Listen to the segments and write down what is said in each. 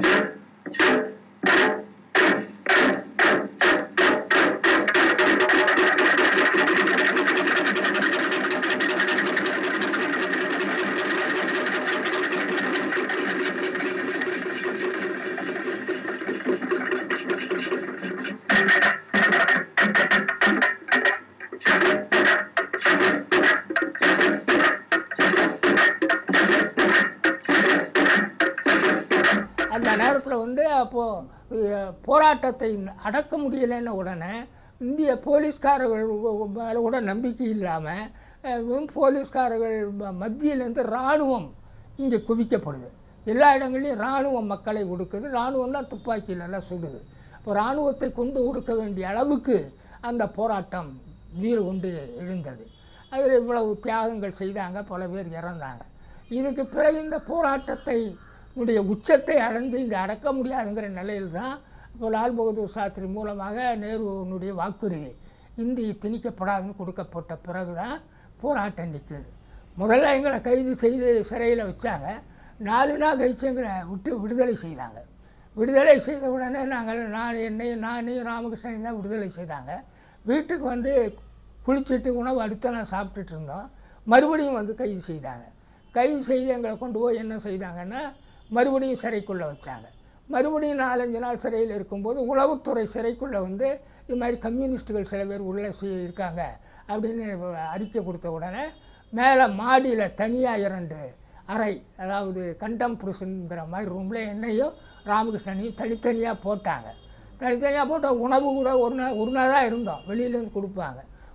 அந்த நேரத்தில் வந்து அப்போது போராட்டத்தை அடக்க முடியலைன்னு உடனே இந்திய போலீஸ்காரர்கள் கூட நம்பிக்கை இல்லாமல் போலீஸ்காரர்கள் மத்தியிலேருந்து இராணுவம் இங்கே குவிக்கப்படுது. எல்லா இடங்களையும் இராணுவம் மக்களை ஒடுக்குது. இராணுவம் தான் துப்பாக்கியிலெல்லாம் சுடுது. இப்போ இராணுவத்தை கொண்டு ஒடுக்க வேண்டிய அளவுக்கு அந்த போராட்டம் வீறு கொண்டு எழுந்தது. அதில் இவ்வளவு தியாகங்கள் செய்தாங்க, பல பேர் இறந்தாங்க. இதுக்கு பிறகு இந்த போராட்டத்தை உச்சத்தை அடைந்து இங்கே அடக்க முடியாதுங்கிற நிலையில் தான் இப்போ லால் பகதூர் சாஸ்திரி மூலமாக நேருனுடைய வாக்குறுதி இந்தி திணிக்கப்படாதுன்னு கொடுக்கப்பட்ட பிறகு தான் போராட்டம் நிற்குது. முதல்ல எங்களை கைது செய்து சிறையில் வச்சாங்க. 4 நாள் கழிச்சு எங்களை விடுதலை செய்தாங்க. விடுதலை செய்த உடனே நானையும் ராமகிருஷ்ணனையும் தான் விடுதலை செய்தாங்க. வீட்டுக்கு வந்து குளிச்சுட்டு உணவு அடுத்த நாள் சாப்பிட்டுட்டு இருந்தோம். மறுபடியும் வந்து கைது செய்தாங்க. கைது செய்து எங்களை கொண்டு போய் என்ன செய்தாங்கன்னா மறுபடியும் சிறைக்குள்ளே வச்சாங்க. மறுபடியும் 4-5 நாள் சிறையில் இருக்கும்போது உளவுத்துறை சிறைக்குள்ளே வந்து இது மாதிரி கம்யூனிஸ்ட்டுகள் சில பேர் உள்ளே இருக்காங்க அப்படின்னு அறிக்கை கொடுத்த உடனே மேலே மாடியில் தனியாக 2 அறை, அதாவது கண்டெம்பரேஷனுங்கிற மாதிரி ரூமில் என்னையும் ராமகிருஷ்ணனையும் தனித்தனியாக போட்டாங்க. தனித்தனியாக போட்டால் உணவு கூட ஒரு நாள் தான் இருந்தோம். வெளியிலேருந்து கொடுப்பாங்க.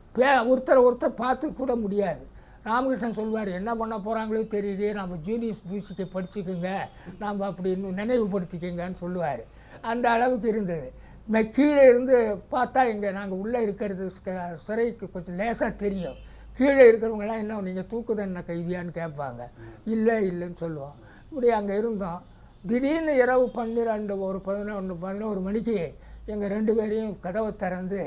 ஒருத்தர் பார்த்து கூட முடியாது. ராமகிருஷ்ணன் சொல்வார், என்ன பண்ண போகிறாங்களோ தெரியலையே, நம்ம ஜூனியர் ஜூசிக்கை படிச்சுக்குங்க, நாம் அப்படி இன்னும் நினைவுபடுத்திக்கங்கன்னு சொல்லுவார். அந்த அளவுக்கு இருந்தது. கீழே இருந்து பார்த்தா நாங்கள் உள்ளே இருக்கிறது சிறைக்கு கொஞ்சம் லேசாக தெரியும். கீழே இருக்கிறவங்களாம் என்ன நீங்கள் தூக்கு தண்டனை கைதியான்னு கேட்பாங்க. இல்லைன்னு சொல்லுவோம். இப்படி அங்கே இருந்தோம். திடீர்னு இரவு 11 மணிக்கு எங்கள் 2 பேரையும் கதவை திறந்து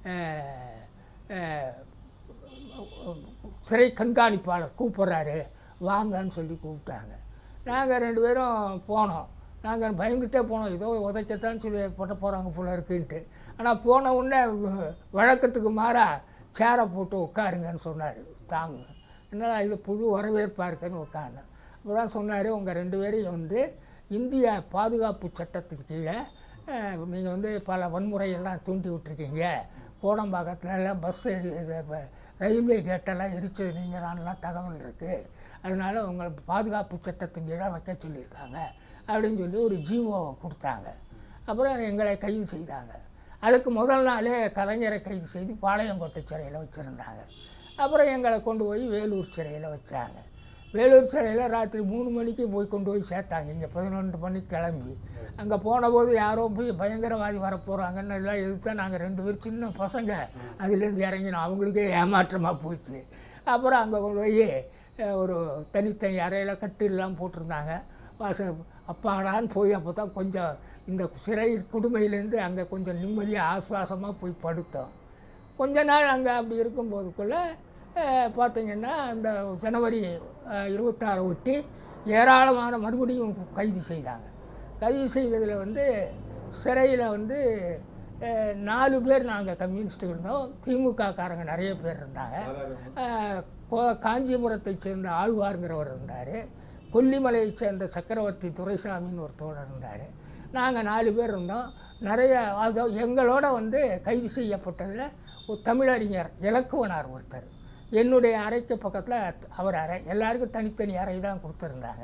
சிறை கண்காணிப்பாளர் கூப்பிட்றாரு, வாங்கன்னு சொல்லி கூப்பிட்டாங்க. நாங்கள் 2 பேரும் போனோம். நாங்கள் பயந்துகிட்டே போனோம், ஏதோ உதைக்கத்தான் சொல்லி போட்ட போகிறாங்க போல இருக்குன்ட்டு. ஆனால் போன உடனே வழக்கத்துக்கு மாறாக சேரை போட்டு உட்காருங்கன்னு சொன்னார். தாங்க என்னடா இது புது வரவேற்பாக இருக்குன்னு உட்காந்தேன். அப்போ தான் சொன்னார், உங்கள் 2 பேரையும் வந்து இந்திய பாதுகாப்பு சட்டத்துக்கு கீழே நீங்கள் வந்து பல வன்முறையெல்லாம் தூண்டி விட்டுருக்கீங்க. கோடம்பாக்கத்துலலாம் ரயில்வே கேட்டெல்லாம் எரிச்சது நீங்கள் தானெலாம் தகவல் இருக்குது. அதனால் உங்களை பாதுகாப்பு சட்டத்தின் கீழே வைக்க சொல்லியிருக்காங்க அப்படின்னு சொல்லி ஒரு ஜீவோவை கொடுத்தாங்க. அப்புறம் எங்களை கைது செய்தாங்க. அதுக்கு முதல் நாளே கலைஞரை கைது செய்து பாளையங்கோட்டை சிறையில் வச்சுருந்தாங்க. அப்புறம் எங்களை கொண்டு போய் வேலூர் சிறையில் வச்சாங்க. வேலூர் சிறையில் ராத்திரி 3 மணிக்கு போய் கொண்டு போய் சேர்த்தாங்க. இங்கே 11 மணிக்கு கிளம்பி அங்கே போனபோது யாரோ போய் பயங்கரவாதி வரப்போகிறாங்கன்னு எல்லாம் எதிர்த்தா நாங்கள் 2 பேர் சின்ன பசங்க அதுலேருந்து இறங்கினோம். அவங்களுக்கே ஏமாற்றமாக போச்சு. அப்புறம் அங்கே கொண்டு போய் ஒரு தனித்தனி அறையில் கட்டிலெலாம் போட்டிருந்தாங்க. அப்பாடான்னு போய் அப்போ தான் கொஞ்சம் இந்த சிறை கொடுமையிலேருந்து அங்கே கொஞ்சம் நிம்மதியாக ஆசுவாசமாக போய் படுத்தோம். கொஞ்ச நாள் அங்கே அப்படி இருக்கும்போதுக்குள்ளே பார்த்திங்கன்னா இந்த ஜனவரி 26 ஒட்டி ஏராளமான மறுபடியும் கைது செய்தாங்க. கைது செய்ததில் வந்து சிறையில் வந்து 4 பேர் நாங்கள் கம்யூனிஸ்ட்டுகள் இருந்தோம். திமுககாரங்க நிறைய பேர் இருந்தாங்க. காஞ்சிபுரத்தை சேர்ந்த ஆழ்வாருங்கிறவர் இருந்தார். கொல்லிமலையை சேர்ந்த சக்கரவர்த்தி துரைசாமின்னு ஒரு தோழர் இருந்தார். நாங்கள் 4 பேர் இருந்தோம். நிறைய எங்களோட வந்து கைது செய்யப்பட்டதில் ஒரு தமிழறிஞர் இலக்குவனார் ஒருத்தர். என்னுடைய அறைக்கு பக்கத்தில் அவர் அறை, எல்லாருக்கும் தனித்தனி அறை தான் கொடுத்துருந்தாங்க.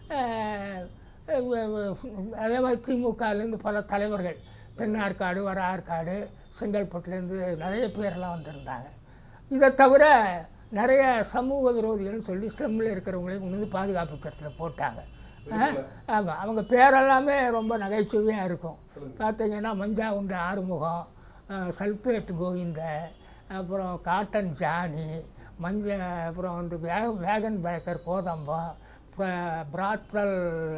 அதே மாதிரி திமுகலேருந்து பல தலைவர்கள், தென்னார்காடு, வட ஆற்காடு, செங்கல்பட்டுலேருந்து நிறைய பேரெல்லாம் வந்திருந்தாங்க. இதை தவிர நிறைய சமூக விரோதிகள்னு சொல்லி ஸ்லம்மில் இருக்கிறவங்களையும் கொண்டு வந்து பாதுகாப்பு சட்டத்தில் போட்டாங்க. ஆமாம், அவங்க பேரெல்லாமே ரொம்ப நகைச்சுவையாக இருக்கும். பார்த்தீங்கன்னா மஞ்சா உண்ட ஆறுமுகம், சல்பேட் கோவிந்த, அப்புறம் காட்டன் ஜானி, அப்புறம் வந்து வேகன் பேக்கர் கோதம்பம், பிராத்தல்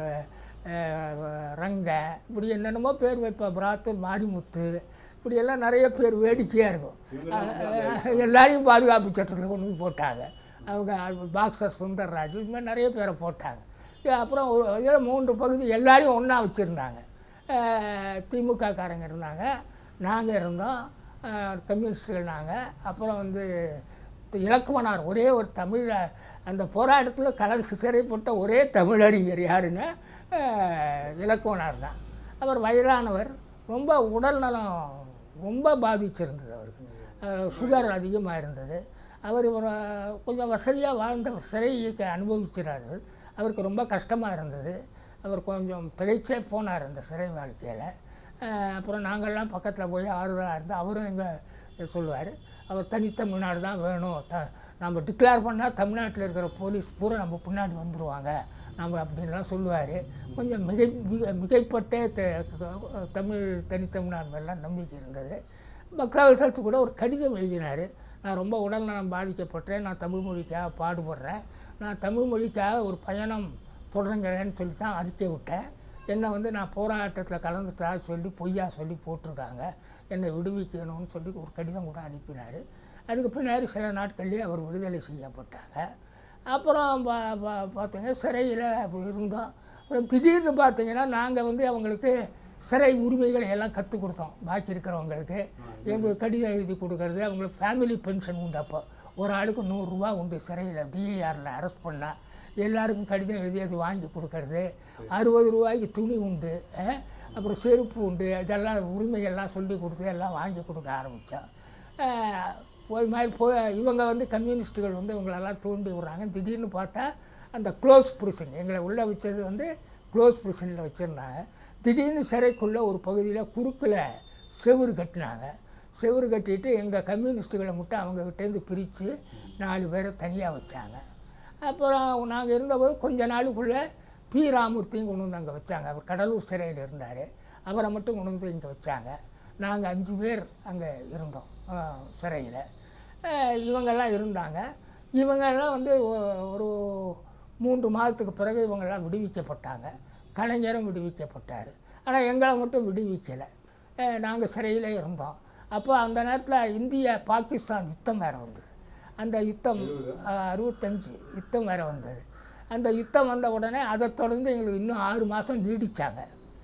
ரங்க, இப்படி என்னென்னமோ பேர் வைப்பேன். பிராத்தல் மாரிமுத்து, இப்படியெல்லாம் நிறைய பேர் வேடிக்கையாக இருக்கும். எல்லாரையும் பாதுகாப்பு சட்டத்தில் கொண்டு போட்டாங்க. அவங்க பாக்ஸர் சுந்தர்ராஜ், இது மாதிரி நிறைய பேரை போட்டாங்க. அப்புறம் ஒரு இதில் 3 பகுதி எல்லாரையும் ஒன்றா வச்சுருந்தாங்க. திமுககாரங்க இருந்தாங்க, நாங்கள் இருந்தோம், கம்யூனிஸ்டுகள் நாங்கள். அப்புறம் வந்து இலக்குவனார், ஒரே ஒரு தமிழ் அந்த போராட்டத்தில் கலந்து சிறைப்பட்ட ஒரே தமிழறிஞர் யாருன்னா இலக்குவனார் தான். அவர் வயதானவர், ரொம்ப உடல் நலம் ரொம்ப பாதிச்சிருந்தது. அவருக்கு சுகர் அதிகமாக இருந்தது. அவர் கொஞ்சம் வசதியாக வாழ்ந்த சிறை அனுபவிச்சிடாரு. அவருக்கு ரொம்ப கஷ்டமாக இருந்தது. அவர் கொஞ்சம் திகைச்சே போனார் அந்த சிறை வாழ்க்கையில். அப்புறம் நாங்கள்லாம் பக்கத்தில் போய் ஆறுதலாக இருந்தால் அவரும் எங்களை சொல்லுவார், அவர் தனித்தமிழ்நாடு தான் வேணும், நம்ம டிக்ளேர் பண்ணால் தமிழ்நாட்டில் இருக்கிற போலீஸ் பூரா நம்ம பின்னாடி வந்துடுவாங்க நம்ம அப்படின்லாம் சொல்லுவார். கொஞ்சம் மிகைப்பட்டே தமிழ் தனித்தமிழ்நாடு மேலாம் நம்பிக்கை இருந்தது. பக்தவசத்து கூட ஒரு கடிதம் எழுதினார், நான் ரொம்ப உடல்நலம் பாதிக்கப்பட்டேன், நான் தமிழ் மொழிக்காக பாடுபடுறேன், நான் தமிழ் மொழிக்காக ஒரு பயணம் தொடங்குறேன்னு சொல்லி தான் அறிக்கை விட்டேன். என்னை வந்து நான் போராட்டத்தில் கலந்துட்டா சொல்லி பொய்யா சொல்லி போட்டிருக்காங்க, என்னை விடுவிக்கணும்னு சொல்லி ஒரு கடிதம் கூட அனுப்பினார். அதுக்கு பின்னாடி சில நாட்கள்லேயே அவர் விடுதலை செய்யப்பட்டாங்க. அப்புறம் பார்த்தீங்க சிறையில் அப்படி இருந்தோம். அப்புறம் திடீர்னு பார்த்தீங்கன்னா நாங்கள் வந்து அவங்களுக்கு சிறை உரிமைகளை எல்லாம் கற்றுக் கொடுத்தோம். பாக்கி இருக்கிறவங்களுக்கு எங்களுக்கு கடிதம் எழுதி கொடுக்கறது, அவங்களுக்கு ஃபேமிலி பென்ஷன் உண்டு. அப்போ ஒரு ஆளுக்கு 100 ரூபா உண்டு சிறையில், டிஏஆரில் அரெஸ்ட் பண்ணால் எல்லாருக்கும் கடிதம் எழுதி அது வாங்கி கொடுக்கறது. 60 ரூபாய்க்கு துணி உண்டு, அப்புறம் செருப்பு உண்டு, இதெல்லாம் உரிமைகள்லாம் சொல்லி கொடுத்து எல்லாம் வாங்கி கொடுக்க ஆரம்பித்தோம். ஒரு மாதிரி இவங்க வந்து கம்யூனிஸ்ட்டுகள் வந்து இவங்களெல்லாம் தூண்டி விட்றாங்க. திடீர்னு பார்த்தா அந்த க்ளோஸ் ப்ரிசன், எங்களை உள்ளே வச்சது வந்து க்ளோஸ் ப்ரிசனில் வச்சுருந்தாங்க. திடீர்னு சிறைக்குள்ளே ஒரு பகுதியில் குறுக்கில் செவுறு கட்டினாங்க. செவுறு கட்டிட்டு எங்கள் கம்யூனிஸ்ட்டுகளை மட்டும் அவங்கக்கிட்டேருந்து பிரித்து 4 பேரை தனியாக வச்சாங்க. அப்புறம் நாங்கள் இருந்தபோது கொஞ்ச நாளுக்குள்ளே பி. ராமூர்த்தியும் கொண்டு வந்து அங்கே வச்சாங்க. அவர் கடலூர் சிறையில் இருந்தார், அவரை மட்டும் கொண்டு வந்து இங்கே வச்சாங்க. நாங்கள் 5 பேர் அங்கே இருந்தோம் சிறையில். இவங்கெல்லாம் இருந்தாங்க. இவங்கெல்லாம் வந்து ஒரு 3 மாதத்துக்கு பிறகு இவங்கெல்லாம் விடுவிக்கப்பட்டாங்க. கலைஞரும் விடுவிக்கப்பட்டார். ஆனால் எங்களை மட்டும் விடுவிக்கலை, நாங்கள் சிறையில் இருந்தோம். அப்போ அந்த நேரத்தில் இந்திய பாகிஸ்தான் யுத்தம் வேறு வந்தது. அந்த யுத்தம் 65 யுத்தம் வேறு வந்தது. அந்த யுத்தம் வந்த உடனே அதை தொடர்ந்து எங்களுக்கு இன்னும் 6 மாதம் நீடித்தாங்க.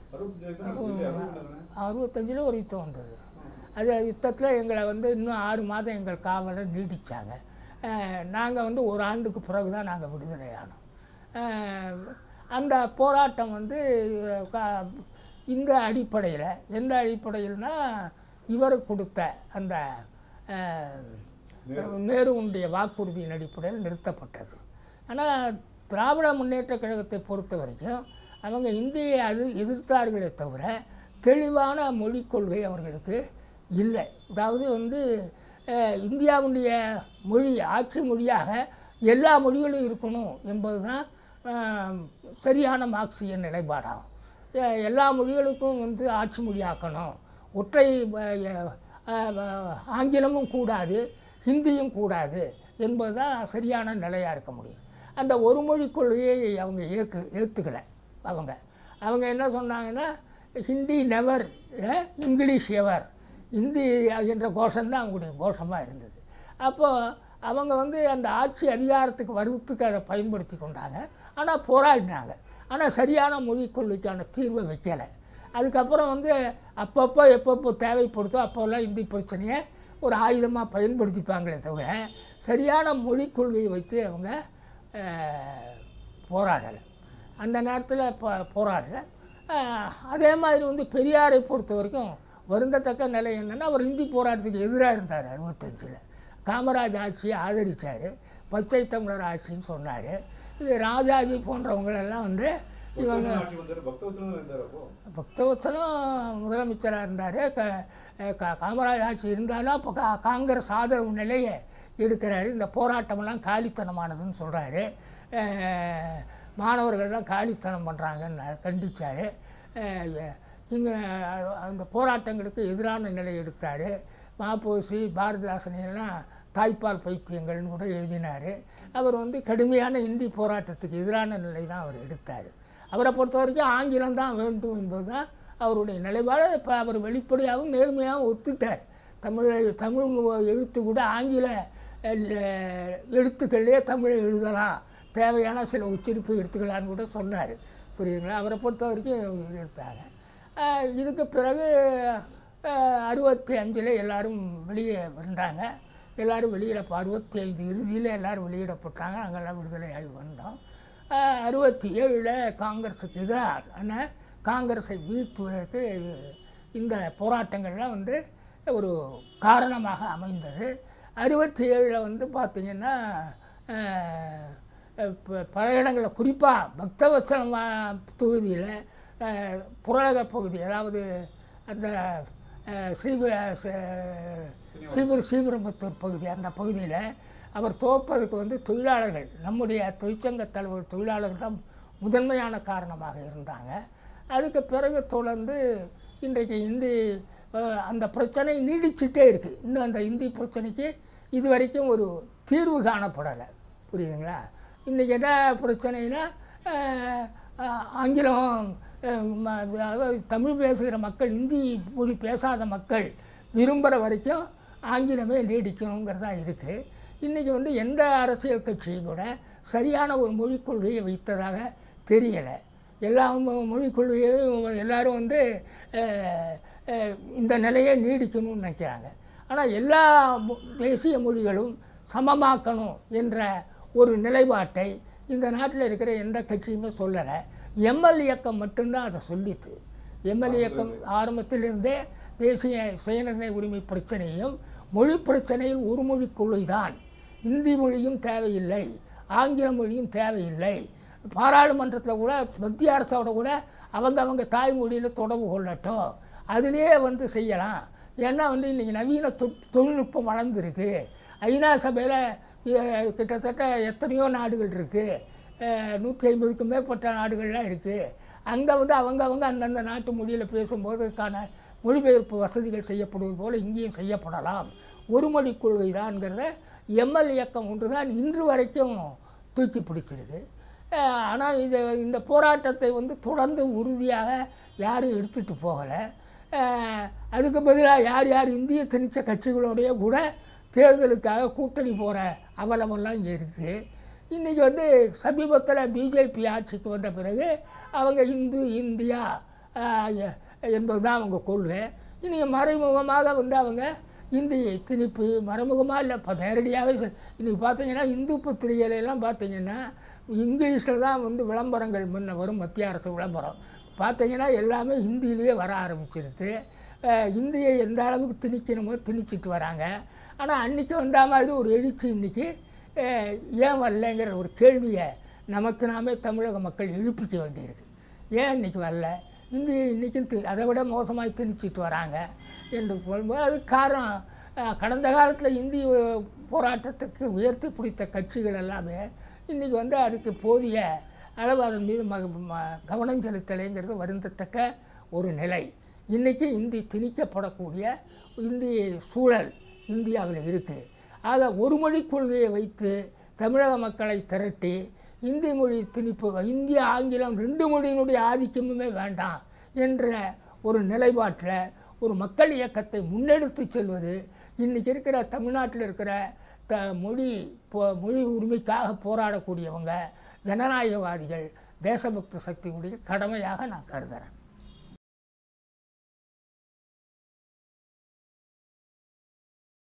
65 ஒரு யுத்தம் வந்தது. அது யுத்தத்தில் எங்களை வந்து இன்னும் 6 மாதம் எங்கள் காவலை நீடித்தாங்க. நாங்கள் வந்து ஒரு ஆண்டுக்கு பிறகு தான் நாங்கள் விடுதலையானோம். அந்த போராட்டம் வந்து இந்த அடிப்படையில், எந்த அடிப்படையில்னால் இவர் கொடுத்த அந்த நேருவுடைய வாக்குறுதியின் அடிப்படையில் நிறுத்தப்பட்டது. ஆனால் திராவிட முன்னேற்ற கழகத்தை பொறுத்த வரைக்கும் அவங்க இந்தியை எதிர்த்தார்களே தவிர தெளிவான மொழிக் கொள்கை அவர்களுக்கு இல்லை. அதாவது வந்து இந்தியாவுடைய மொழி ஆட்சி மொழியாக எல்லா மொழிகளும் இருக்கணும் என்பது தான் சரியான மார்க்சிய நிலைப்பாடாகும். எல்லா மொழிகளுக்கும் வந்து ஆட்சி மொழியாக்கணும், ஒற்றை ஆங்கிலமும் கூடாது, ஹிந்தியும் கூடாது என்பது தான் சரியான நிலையாக இருக்க முடியும். அந்த ஒரு மொழி கொள்கையை அவங்க ஏற்றுக்கலை. அவங்க என்ன சொன்னாங்கன்னா, Hindi never, English ever, Hindi என்ற கோஷம்தான் அவங்களுடைய கோஷமாக இருந்தது. அப்போது அவங்க வந்து அந்த ஆட்சி அதிகாரத்துக்கு வருவத்துக்கு அதை பயன்படுத்தி கொண்டாங்க. ஆனால் போராடினாங்க. ஆனால் சரியான மொழிக் கொள்கைக்கான தீர்வை வைக்கலை. அதுக்கப்புறம் வந்து அப்பப்போ எப்பப்போ தேவைப்படுத்தோ அப்போல்லாம் இந்தி பிரச்சனையை ஒரு ஆயுதமாக பயன்படுத்திப்பாங்களே தவிர சரியான மொழிக் கொள்கையை வைத்து அவங்க போராடலை. அந்த நேரத்தில் போராடலை. அதே மாதிரி வந்து பெரியாரை பொறுத்த வரைக்கும் வருந்தத்தக்க நிலை என்னென்னா, அவர் இந்தி போராட்டத்துக்கு எதிராக இருந்தார். 65 காமராஜ் ஆட்சியை ஆதரித்தார், பச்சை தமிழர் ஆட்சின்னு சொன்னார். இது ராஜாஜி போன்றவங்களெல்லாம் வந்து இவங்க பக்தவத்சலம் முதலமைச்சராக இருந்தார். காமராஜ் ஆட்சி இருந்தாலும் அப்போ காங்கிரஸ் ஆதரவு நிலையை எடுக்கிறாரு. இந்த போராட்டமெல்லாம் காலித்தனமானதுன்னு சொல்கிறாரு. மாணவர்கள்லாம் காலித்தனம் பண்ணுறாங்கன்னு கண்டித்தார். இங்கே அந்த போராட்டங்களுக்கு எதிரான நிலை எடுத்தார். மாப்போசி பாரதிதாசனையெல்லாம் தாய்ப்பால் பைத்தியங்கள்னு கூட எழுதினார். அவர் வந்து கடுமையான இந்தி போராட்டத்துக்கு எதிரான நிலை தான் அவர் எடுத்தார். அவரை பொறுத்த வரைக்கும் ஆங்கிலம் தான் வேண்டும் என்பது தான் அவருடைய நிலைப்பாடு. இப்போ அவர் வெளிப்படையாகவும் நேர்மையாகவும் ஒத்துட்டார். தமிழ் எழுத்து கூட ஆங்கில எழுத்துக்கள்லேயே தமிழை எழுதலாம், தேவையான சில உச்சரிப்பு எடுத்துக்கலான்னு கூட சொன்னார். புரியுதுங்களா? அவரை பொறுத்த வரைக்கும் எடுத்தாங்க. இதுக்கு பிறகு 65 எல்லோரும் வெளியே வந்தாங்க. எல்லோரும் வெளியிட 65 இறுதியில் எல்லோரும் வெளியிடப்பட்டாங்க. நாங்கள்லாம் விடுதலை ஆகி வந்தோம். 67 காங்கிரஸுக்கு எதிராக காங்கிரஸை வீழ்த்துவதற்கு இந்த போராட்டங்கள்லாம் வந்து ஒரு காரணமாக அமைந்தது. 67 வந்து பார்த்திங்கன்னா பல இடங்களில் குறிப்பாக பக்தவத்சலம் தொகுதியில் புறநகர் பகுதி, அதாவது அந்த ஸ்ரீபெரும்புத்தூர் பகுதி, அந்த பகுதியில் அவர் தோற்பதுக்கு வந்து தொழிலாளர்கள், நம்முடைய தொழிற்சங்க தலைவர் தொழிலாளர்கள் தான் முதன்மையான காரணமாக இருந்தாங்க. அதுக்கு பிறகு தொடர்ந்து இன்றைக்கு இந்தி அந்த பிரச்சனை நீடிச்சுட்டே இருக்குது. இன்னும் அந்த இந்தி பிரச்சனைக்கு இது வரைக்கும் ஒரு தீர்வு காணப்படலை. புரியுதுங்களா? இன்றைக்கி என்ன பிரச்சனைனா, ஆங்கிலம் அதாவது தமிழ் பேசுகிற மக்கள், இந்தி மொழி பேசாத மக்கள் விரும்புகிற வரைக்கும் ஆங்கிலமே நீடிக்கணுங்கிறதா இருக்குது. இன்றைக்கி வந்து எந்த அரசியல் கட்சியும் கூட சரியான ஒரு மொழிக் கொள்கையை வைத்ததாக தெரியலை. எல்லா மொழிக் கொள்கையும் எல்லோரும் வந்து இந்த நிலையை நீடிக்கணும்னு நினைக்கிறாங்க. ஆனால் எல்லா தேசிய மொழிகளும் சமமாக்கணும் என்ற ஒரு நிலைப்பாட்டை இந்த நாட்டில் இருக்கிற எந்த கட்சியுமே சொல்லலை. எம்எல் இயக்கம் மட்டும்தான் அதை சொல்லித்து. எம்எல் இயக்கம் ஆரம்பத்திலிருந்தே தேசிய சுயநிர்ணய உரிமை பிரச்சனையும் மொழி பிரச்சனையில் ஒரு மொழி கொள்கை தான், இந்தி மொழியும் தேவையில்லை, ஆங்கில மொழியும் தேவையில்லை, பாராளுமன்றத்தில் கூட மத்திய அரசோட கூட அவங்க தாய்மொழியில் தொடர்பு கொள்ளட்டும், அதிலே வந்து செய்யலாம். ஏன்னா வந்து இன்றைக்கி நவீன தொழில்நுட்பம் வளர்ந்துருக்கு. ஐநா சபையில் கிட்டத்தட்ட எத்தனையோ நாடுகள் இருக்குது, 150க்கும் மேற்பட்ட நாடுகள்லாம் இருக்குது. அங்கே வந்து அவங்க அந்தந்த நாட்டு மொழியில் பேசும்போதுக்கான மொழிபெயர்ப்பு வசதிகள் செய்யப்படுவது போல் இங்கேயும் செய்யப்படலாம். ஒரு மொழி கொள்கை தான்ங்கிறத எம்எல் இயக்கம் ஒன்று தான் இன்று வரைக்கும் தூக்கி பிடிச்சிருக்கு. ஆனால் இந்த போராட்டத்தை வந்து தொடர்ந்து உறுதியாக யாரும் எடுத்துகிட்டு போகலை. அதுக்கு பதிலாக யார் இந்திய திணிச்ச கட்சிகளோடைய கூட தேர்தலுக்காக கூட்டணி போகிற அவலமெல்லாம் இங்கே இருக்குது. இன்றைக்கி வந்து சமீபத்தில் பிஜேபி ஆட்சிக்கு வந்த பிறகு அவங்க இந்தியா என்பது தான் அவங்க கொள்கை. இன்றைக்கி மறைமுகமாக வந்து அவங்க இந்தியை திணிப்பு, மறைமுகமாக இல்லை, இப்போ நேரடியாகவே இன்றைக்கி பார்த்தீங்கன்னா இந்து பத்திரிகைகளெல்லாம் பார்த்தீங்கன்னா இங்கிலீஷில் தான் வந்து விளம்பரங்கள் முன்ன வரும். மத்திய அரசு விளம்பரம் பார்த்தீங்கன்னா எல்லாமே ஹிந்தியிலேயே வர ஆரம்பிச்சிருது. இந்தியை எந்த அளவுக்கு திணிக்கணுமோ திணிச்சிட்டு வராங்க. ஆனால் அன்றைக்கி வந்த மாதிரி ஒரு எழுச்சி இன்றைக்கி ஏன் வரலைங்கிற ஒரு கேள்வியை நமக்கு நாமே தமிழக மக்கள் எழுப்பிக்க வேண்டியிருக்கு. ஏன் இன்றைக்கி வரல, இந்தியை இன்றைக்கும் அதை விட மோசமாக திணிச்சிட்டு வராங்க என்று சொல்லும்போது அதுக்கு காரணம் கடந்த காலத்தில் இந்தி போராட்டத்துக்கு உயர்த்தி பிடித்த கட்சிகள் எல்லாமே இன்றைக்கி வந்து அதுக்கு போதிய அளவு அதன் மீது கவனம் செலுத்தலைங்கிறது வருந்தத்தக்க ஒரு நிலை. இன்றைக்கி இந்தி திணிக்கப்படக்கூடிய இந்தி சூழல் இந்தியாவில் இருக்குது. ஆக ஒரு மொழி கொள்கையை வைத்து தமிழக மக்களை திரட்டி இந்தி மொழி திணிப்பு, இந்திய ஆங்கிலம் 2 மொழியினுடைய ஆதிக்கமுமே வேண்டாம் என்ற ஒரு நிலைப்பாட்டில் ஒரு மக்கள் இயக்கத்தை முன்னெடுத்து செல்வது இன்றைக்கி இருக்கிற தமிழ்நாட்டில் இருக்கிற மொழி உரிமைக்காக போராடக்கூடியவங்க, ஜனநாயகவாதிகள், தேசபக்த சக்தியுடைய கடமையாக நான் கருதுகிறேன்.